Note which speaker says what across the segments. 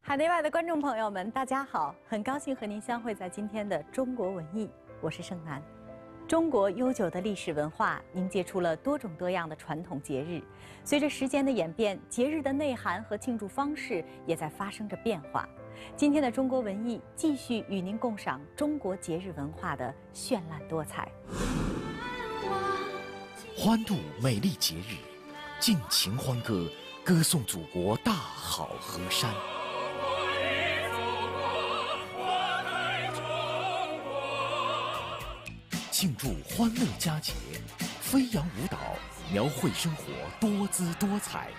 Speaker 1: 海内外的观众朋友们，大家好！很高兴和您相会在今天的中国文艺，我是盛楠。中国悠久的历史文化凝结出了多种多样的传统节日，随着时间的演变，节日的内涵和庆祝方式也在发生着变化。今天的中国文艺继续与您共赏中国节日文化的绚烂多彩。
Speaker 2: 欢度美丽节日，尽情欢歌，歌颂祖国大好河山。庆祝欢乐佳节，飞扬舞蹈描绘生活多姿多彩。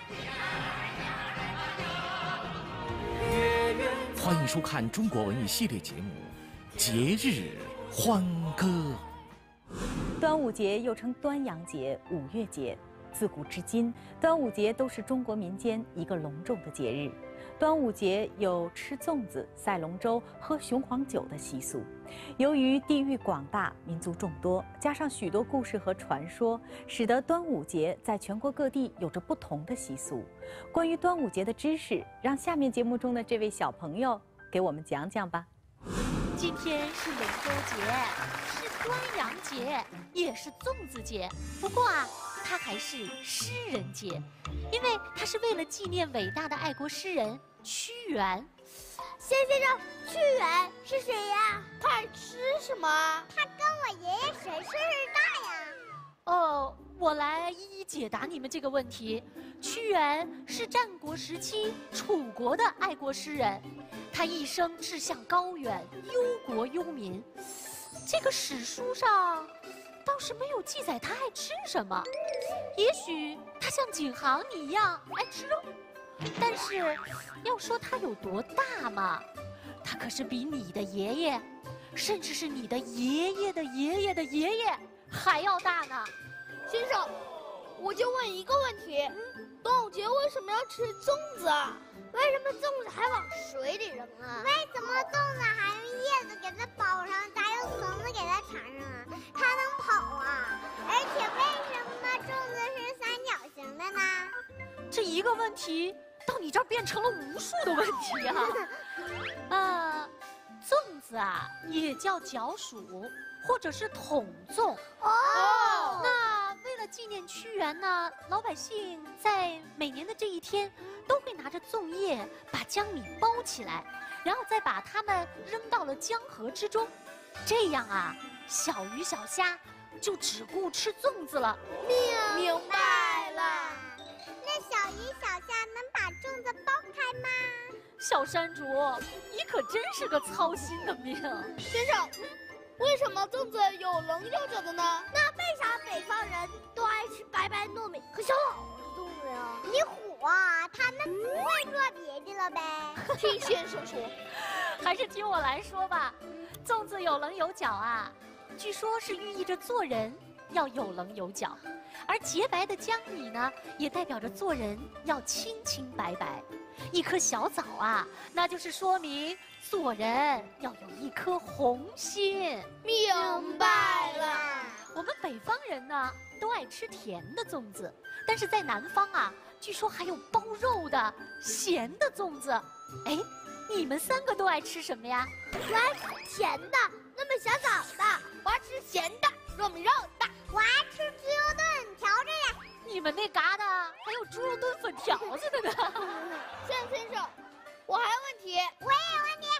Speaker 2: 欢迎收看中国文艺系列节目《节日欢歌》。
Speaker 1: 端午节又称端阳节、五月节，自古至今，端午节都是中国民间一个隆重的节日。端午节有吃粽子、赛龙舟、喝雄黄酒的习俗。由于地域广大、民族众多，加上许多故事和传说，使得端午节在全国各地有着不同的习俗。关于端午节的知识，让下面节目中的这位小朋友给我们讲讲吧。
Speaker 3: 今天是龙舟节，是端阳节，也是粽子节。不过啊，它还是诗人节，因为它是为了纪念伟大的爱国诗人屈原。
Speaker 4: 先生，屈原是谁呀？他爱吃什么？他跟我爷爷谁岁数大呀？
Speaker 3: 我来一一解答你们这个问题。屈原是战国时期楚国的爱国诗人，他一生志向高远，忧国忧民。这个史书上倒是没有记载他爱吃什么，也许他像景行你一样爱吃肉。但是要说他有多大嘛，他可是比你的爷爷，甚至是你的爷爷的爷爷的爷爷还要大呢。
Speaker 4: 先生，我就问一个问题，端午节为什么要吃粽子啊？为什么粽子还往水里扔啊？为什么粽子还用叶子给它包上，再用绳子给它缠上啊？它能跑啊？而且为什么粽子是三角形的呢？
Speaker 3: 这一个问题到你这儿变成了无数的问题啊！粽子啊也叫角黍，或者是筒粽。那为了纪念屈原呢，老百姓在每年的这一天都会拿着粽叶把江米包起来，然后再把它们扔到了江河之中。这样啊，小鱼小虾就只顾吃粽子了。
Speaker 4: 明白了。那小鱼小虾能把粽子剥开吗？
Speaker 3: 小山竹，你可真是个操心的命。
Speaker 4: 先生，为什么粽子有棱有角的呢？那为啥北方人都爱吃白白糯米和小老鼠的粽子呀？你虎啊，他们不会说别的了呗？听先生说。
Speaker 3: 还是听我来说吧。粽子有棱有角啊，据说是寓意着做人要有棱有角，而洁白的江米呢，也代表着做人要清清白白。一颗小枣啊，那就是说明做人要有一颗红心。
Speaker 4: 明白了。
Speaker 3: 我们北方人呢，都爱吃甜的粽子，但是在南方啊，据说还有包肉的咸的粽子。哎，你们三个都爱吃什么呀？
Speaker 4: 我爱吃甜的，那么小枣的；我爱吃咸的，糯米肉的；我爱吃猪肉炖条子的。
Speaker 3: 你们那嘎达还有猪肉炖粉条子的呢。
Speaker 4: 先生，我还有问题。我也有问题。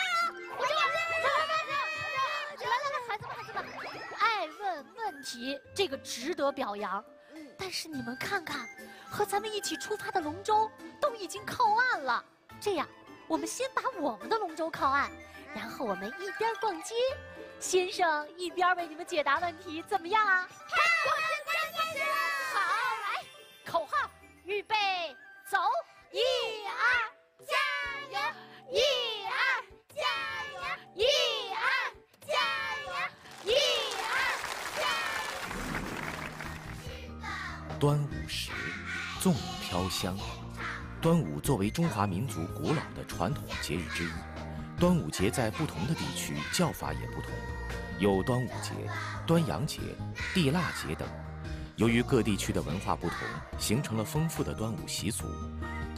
Speaker 3: 来，孩子们，爱问问题，这个值得表扬。但是你们看看，和咱们一起出发的龙舟都已经靠岸了。这样，我们先把我们的龙舟靠岸，然后我们一边逛街，先生一边为你们解答问题，怎么样啊？好，来，口号，预备，走！1、2，
Speaker 4: 加油！1、2，加油！1、2，加油！1、2，加油！
Speaker 2: 端午时，粽飘香。端午作为中华民族古老的传统节日之一，端午节在不同的地区叫法也不同，有端午节、端阳节、地腊节等。由于各地区的文化不同，形成了丰富的端午习俗。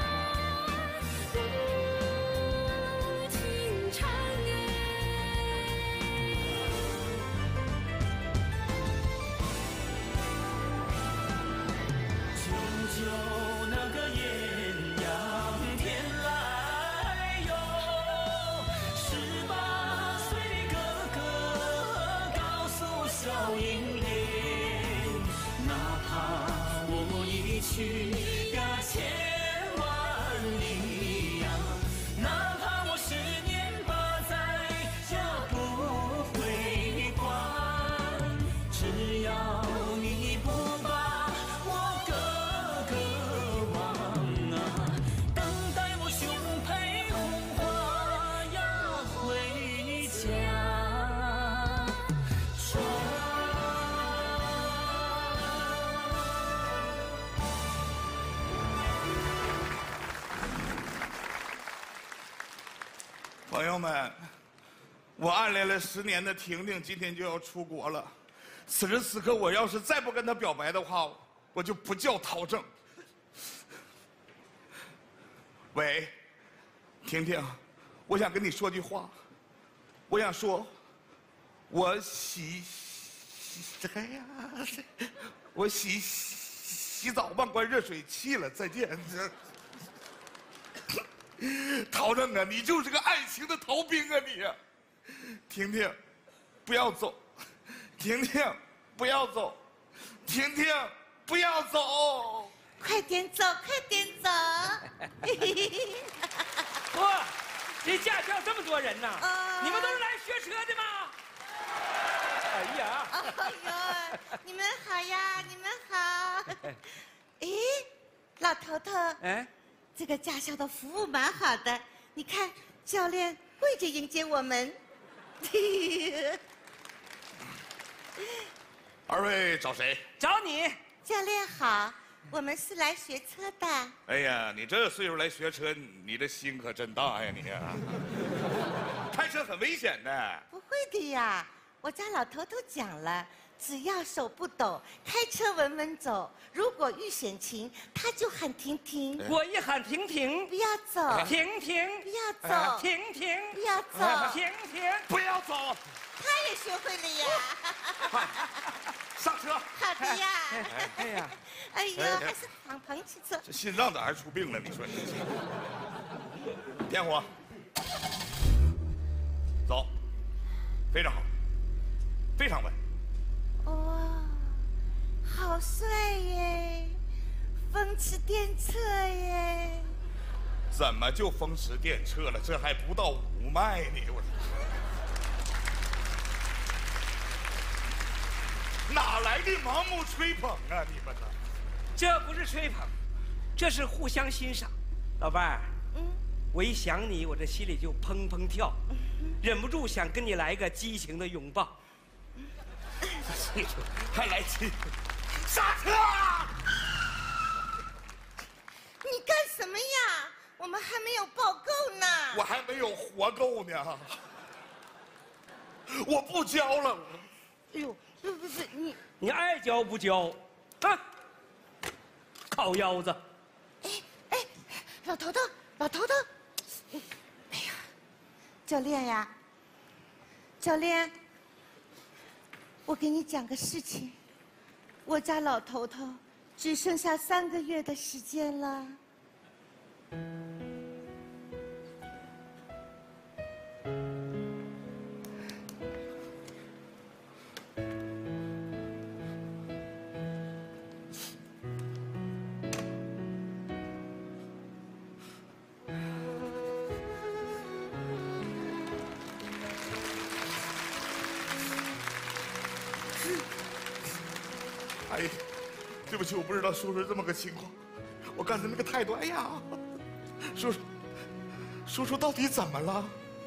Speaker 5: 朋友们，我暗恋了10年的婷婷今天就要出国了，此时此刻我要是再不跟她表白的话，我就不叫陶正。喂，婷婷，我想跟你说句话，我想说，我洗澡忘关热水器了，再见。陶正啊，你就是个爱情的逃兵啊你！婷婷，不要走，婷婷，不要走，婷婷，不要走，
Speaker 6: 快点走，快点走！
Speaker 7: 哇，这驾校这么多人呐！你们都是来学车的吗？哎呀！
Speaker 6: 哎呦，你们好呀，你们好！哎，老头头，
Speaker 7: 哎，
Speaker 6: 这个驾校的服务蛮好的，你看教练跪着迎接我们。
Speaker 5: 二位找谁？
Speaker 7: 找你。
Speaker 6: 教练好，我们是来学车的。
Speaker 5: 哎呀，你这岁数来学车，你的心可真大呀你啊！开车很危险的。
Speaker 6: 不会的呀，我家老头头讲了，只要手不抖，开车稳稳走。如果遇险情，他就喊停停。
Speaker 7: 我一喊停停，
Speaker 6: 不要走，
Speaker 7: 停停，
Speaker 6: 不要走，
Speaker 7: 停停，
Speaker 6: 不要走，
Speaker 7: 停停，
Speaker 5: 不要走。
Speaker 6: 他也学会了呀。
Speaker 5: 上车。
Speaker 6: 好的呀。
Speaker 7: 哎呀，
Speaker 6: 哎呦，还是捧起车。
Speaker 5: 这心脏咋还出病了？你说你点火，走，非常好，非常稳。
Speaker 6: 哇，好帅耶！风驰电掣耶！
Speaker 5: 怎么就风驰电掣了？这还不到5迈呢！我哪来的盲目吹捧啊？你们呢？
Speaker 7: 这不是吹捧，这是互相欣赏。老伴儿，我一想你，我这心里就砰砰跳，忍不住想跟你来个激情的拥抱。
Speaker 5: 还来气！刹车！
Speaker 6: 你干什么呀？我们还没有报够呢。
Speaker 5: 我还没有活够呢。我不交了。
Speaker 6: 哎呦，不，
Speaker 7: 你爱交不交？啊！烤腰子！
Speaker 6: 哎，老头头，老头头，哎呀，教练呀，教练，我给你讲个事情，我家老头头只剩下3个月的时间了。
Speaker 5: 哎，对不起，我不知道叔叔这么个情况，我刚才那个态度，哎呀，叔叔到底怎么了？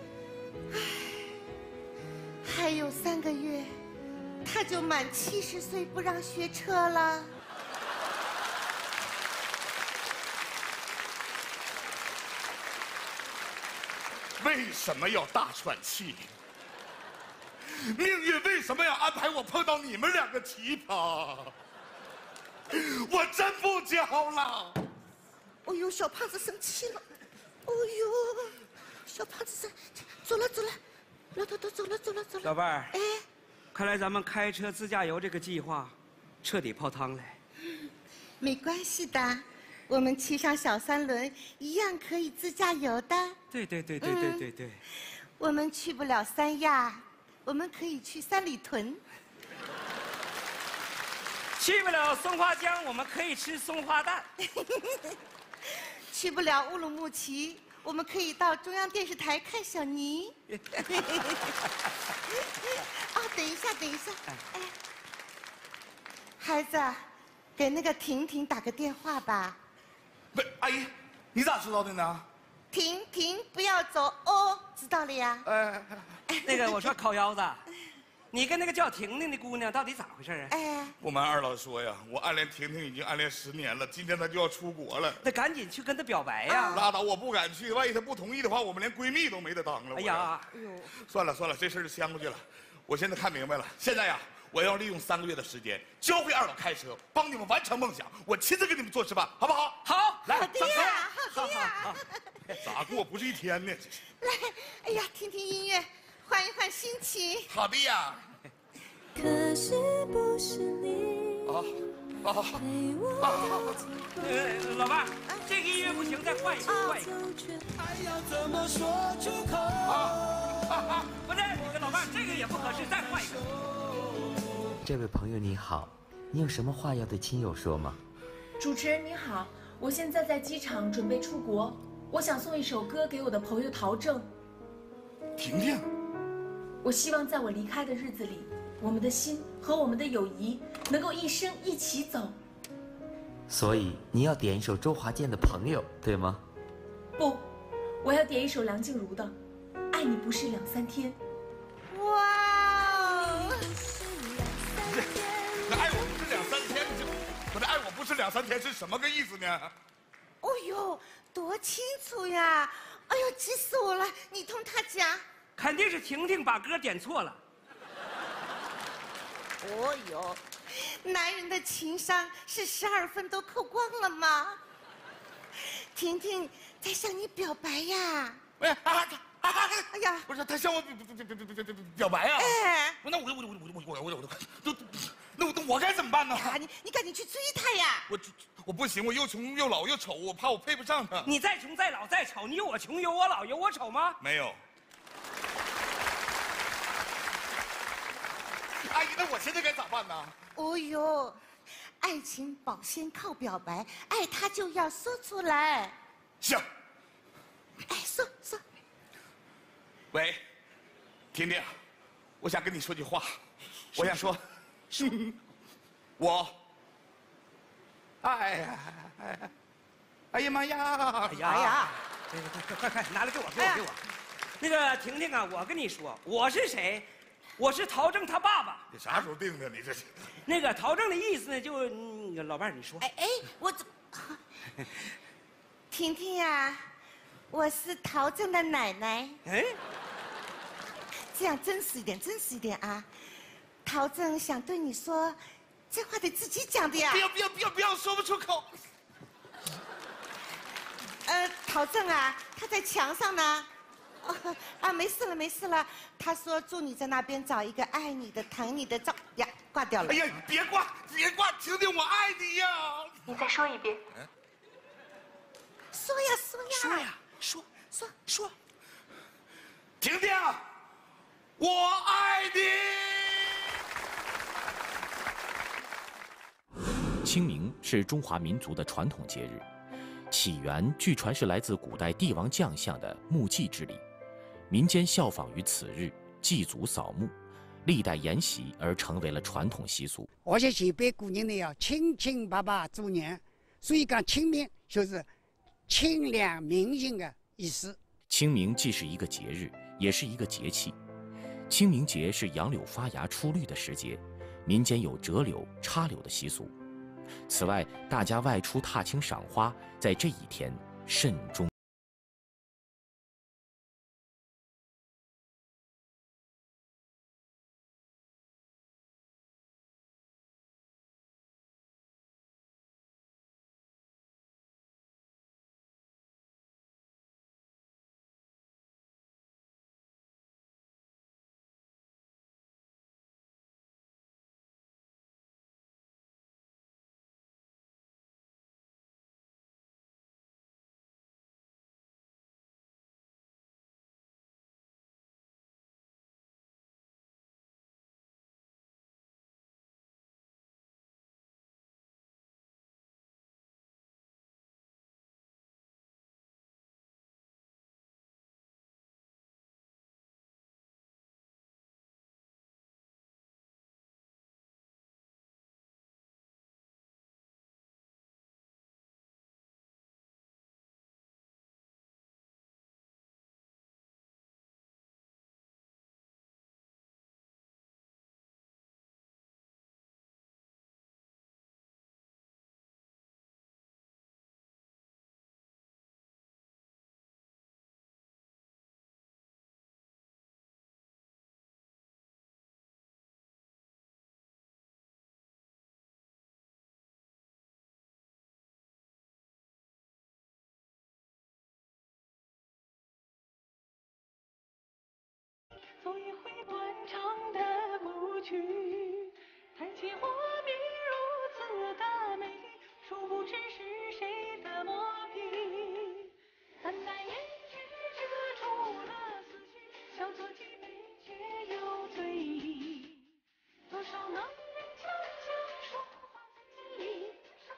Speaker 6: 还有3个月，他就满70岁不让学车了。
Speaker 5: 为什么要大喘气？命运为什么要安排我碰到你们2个奇葩？我真不交了。
Speaker 6: 哎呦，小胖子生气了。哎呦，小胖子走了，老头头走了。
Speaker 7: 老伴儿，
Speaker 6: 哎，
Speaker 7: 看来咱们开车自驾游这个计划彻底泡汤了。
Speaker 6: 没关系的，我们骑上小3轮一样可以自驾游的。
Speaker 7: 对。
Speaker 6: 我们去不了三亚，我们可以去三里屯。
Speaker 7: 去不了松花江，我们可以吃松花蛋。
Speaker 6: 去不了乌鲁木齐，我们可以到中央电视台看小尼。哦，等一下，哎，孩子，给那个婷婷打个电话吧。
Speaker 5: 喂，阿姨，你咋知道的呢？
Speaker 6: 婷，不要走哦，知道了呀。
Speaker 7: 那个，我说烤腰子， 你跟那个叫婷婷的姑娘到底咋回事啊？
Speaker 6: 哎，
Speaker 5: 不瞒二老说呀，我暗恋婷婷已经暗恋10年了，今天她就要出国了。
Speaker 7: 那赶紧去跟她表白呀！
Speaker 5: 拉倒，我不敢去，万一她不同意的话，我们连闺蜜都没得当了。
Speaker 7: 哎呀，
Speaker 5: 算了算了，这事儿就掀过去了。我现在看明白了，现在呀，我要利用3个月的时间，教会二老开车，帮你们完成梦想。我亲自给你们做示范，好不好？
Speaker 7: 好，
Speaker 5: 来，
Speaker 6: 好的呀，好的呀。
Speaker 5: 咋过不是一天呢？
Speaker 6: 来，哎呀，听听音乐，换一换心情。
Speaker 5: 好的呀。
Speaker 8: 可是不是你
Speaker 5: 啊！
Speaker 7: 老伴儿，这个音乐不行，再换一个，换一个。
Speaker 9: 爱要怎么说出口？
Speaker 7: 不是，老伴儿，这个也不合适，再换一个。
Speaker 10: 这位朋友你好，你有什么话要对亲友说吗？
Speaker 8: 主持人你好，我现在在机场准备出国，我想送一首歌给我的朋友陶正。
Speaker 5: 婷婷，
Speaker 8: 我希望在我离开的日子里，我们的心和我们的友谊能够一生一起走。
Speaker 10: 所以你要点一首周华健的《朋友》，对吗？
Speaker 8: 不，我要点一首梁静茹的《爱你不是2、3天》。
Speaker 6: 哇哦！
Speaker 5: 那爱我不是2、3天，我这爱我不是2、3天是什么个意思呢？
Speaker 6: 哦呦，多清楚呀！哎呦，急死我了！你同他讲。
Speaker 7: 肯定是婷婷把歌点错了。
Speaker 6: 哦呦，男人的情商是12分都扣光了吗？婷婷在向你表白呀！
Speaker 5: 哎
Speaker 6: 呀，
Speaker 5: 不是他向我表白啊！
Speaker 6: 哎，
Speaker 5: 那我该怎么办呢？
Speaker 6: 呀，你赶紧去追他呀！
Speaker 5: 我不行，我又穷又老又丑，我怕我配不上他。
Speaker 7: 你再穷再老再丑，你有我穷有我老有我丑吗？
Speaker 5: 没有。阿姨，那我现在该咋办呢？
Speaker 6: 哦呦，爱情保鲜靠表白，爱他就要说出来。
Speaker 5: 行。
Speaker 6: 哎，说。
Speaker 5: 喂，婷婷，我想跟你说句话，我想说，我，哎呀妈呀！
Speaker 7: 哎呀，快，拿来给我。那个婷婷啊，我跟你说，我是谁？我是陶正他爸爸。
Speaker 5: 你啥时候定的？你这是？
Speaker 7: 那个陶正的意思呢，就老伴儿你说。
Speaker 6: 哎，我怎？婷婷呀，我是陶正的奶奶。
Speaker 7: 哎，
Speaker 6: 这样真实一点啊！陶正想对你说，这话得自己讲的呀。
Speaker 5: 不要，说不出口。
Speaker 6: 陶正啊，他在墙上呢。没事了。他说祝你在那边找一个爱你的、疼你的照呀，挂掉了。
Speaker 5: 哎呀，别挂，婷婷，我爱你呀！
Speaker 8: 你再说一遍。
Speaker 6: 说呀，
Speaker 5: 说。婷婷，我爱你。
Speaker 2: 清明是中华民族的传统节日，起源据传是来自古代帝王将相的墓祭之礼。民间效仿于此日祭祖扫墓，历代沿袭而成为了传统习俗。
Speaker 11: 而且前辈古人呢要清白做人，所以讲清明就是清凉明净的意思。
Speaker 2: 清明既是一个节日，也是一个节气。清明节是杨柳发芽出绿的时节，民间有折柳、插柳的习俗。此外，大家外出踏青赏花，在这一天慎终。
Speaker 12: 去。谈起画面如此的美丽，殊不知是谁的磨皮。淡淡烟雨遮住了思绪，笑作几杯却又醉意。多少男人悄悄说话在心里，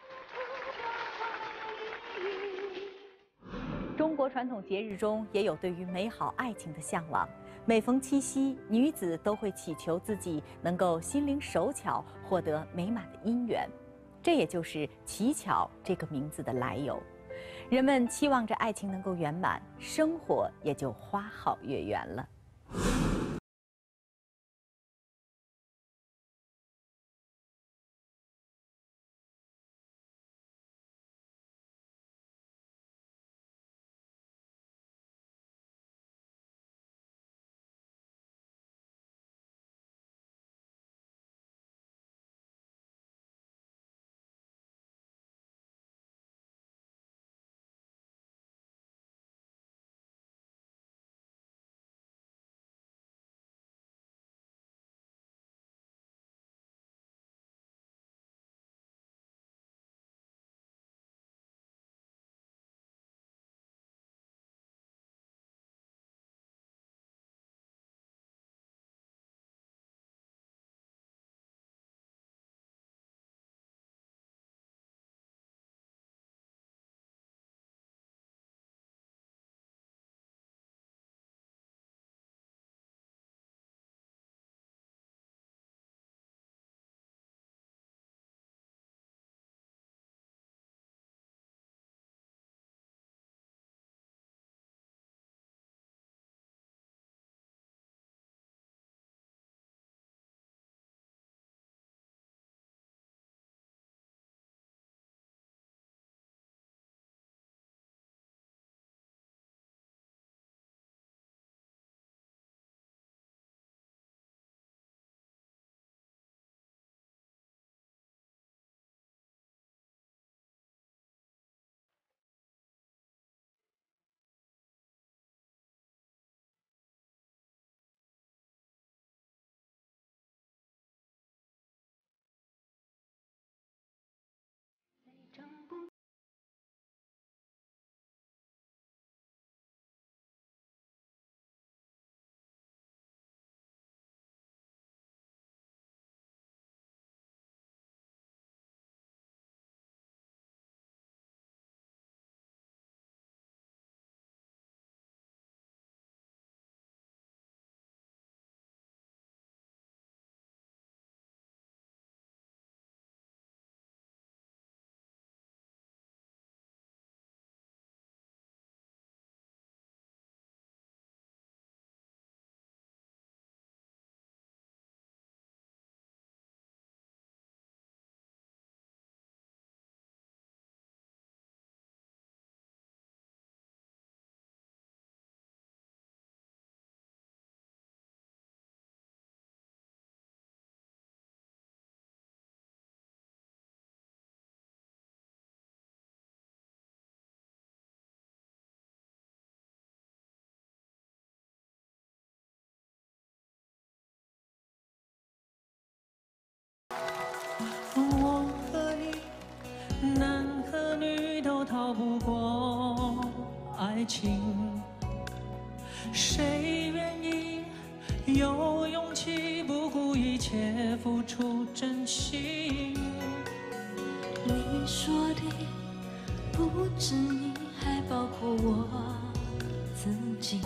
Speaker 1: 中国传统节日中也有对于美好爱情的向往。每逢七夕，女子都会祈求自己能够心灵手巧，获得美满的姻缘。这也就是“乞巧”这个名字的来由。人们期望着爱情能够圆满，生活也就花好月圆了。
Speaker 12: 我和你，男和女都逃不过爱情，谁愿意有勇气不顾一切付出真心？
Speaker 13: 你说的不止你，还包括我自己。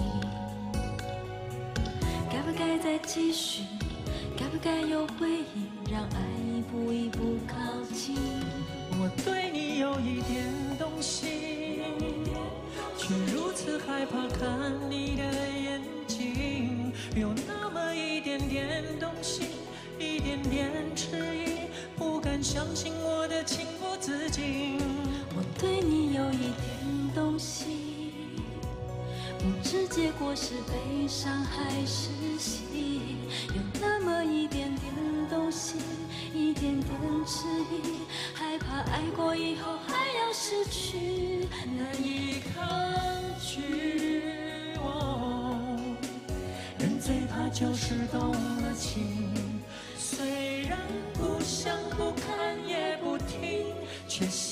Speaker 13: 该不该再继续？该不该有回应？让爱一步一步靠近。
Speaker 12: 我对你有一点动心，却如此害怕看你的眼睛，有那么一点点动心，一点点迟疑，不敢相信我的情不自禁。
Speaker 13: 我对你有一点动心，不知结果是悲伤还是喜，有那么一点点动心，一点点迟疑，害怕爱过以后还要失去，
Speaker 12: 难以抗拒。人最怕就是动了情，
Speaker 9: 虽然不想不看也不听，却